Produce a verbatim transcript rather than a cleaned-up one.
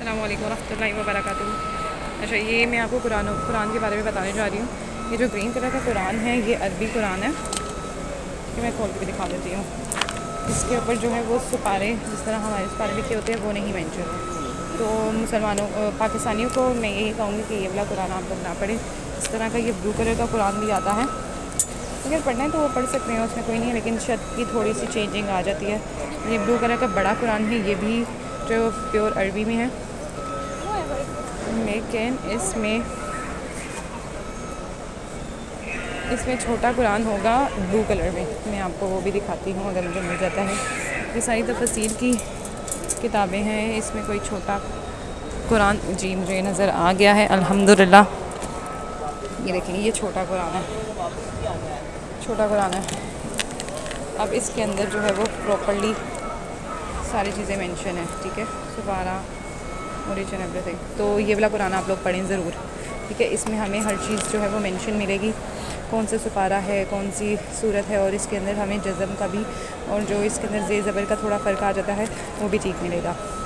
अस्सलाम वालेकुम रहमतुल्लाहि व बरकातुहू। अच्छा, ये मैं आपको कुरान कुरान के बारे में बताने जा रही हूँ। ये जो ग्रीन कलर का कुरान है ये अरबी कुरान है। ये मैं खोल के भी दिखा देती हूँ। इसके ऊपर जो है वो सुपारे जिस तरह हमारे सुपारे लिखे होते हैं वो नहीं मेंशन है। तो मुसलमानों पाकिस्तानियों को मैं यही कहूँगी कि ये वाला कुरान आप लोग ना पढ़ें। इस तरह का ये ब्लू कलर का कुरान भी आता है, अगर पढ़ना है तो वो पढ़ सकते हैं, उसमें कोई नहीं है, लेकिन शत की थोड़ी सी चेंजिंग आ जाती है। ये ब्लू कलर का बड़ा कुरान है, ये भी जो प्योर अरबी में है, लेकिन इसमें इसमें छोटा कुरान होगा ब्लू कलर में। मैं आपको वो भी दिखाती हूँ अगर मुझे मिल जाता है। ये सारी तफसीर की किताबें हैं, इसमें कोई छोटा कुरान जी मुझे नज़र आ गया है अल्हम्दुलिल्लाह। ये देखें, ये छोटा कुरान है, छोटा कुरान है। अब इसके अंदर जो है वो प्रॉपर्ली सारी चीज़ें मेंशन है, ठीक है, सुपारा ओरिजिन एवरीथिंग। तो ये वाला कुरान आप लोग पढ़ें ज़रूर, ठीक है। इसमें हमें हर चीज़ जो है वो मेंशन मिलेगी, कौन सा सुपारा है, कौन सी सूरत है, और इसके अंदर हमें जज़म का भी और जो इसके अंदर ज़े ज़बर का थोड़ा फ़र्क आ जाता है वो भी ठीक मिलेगा।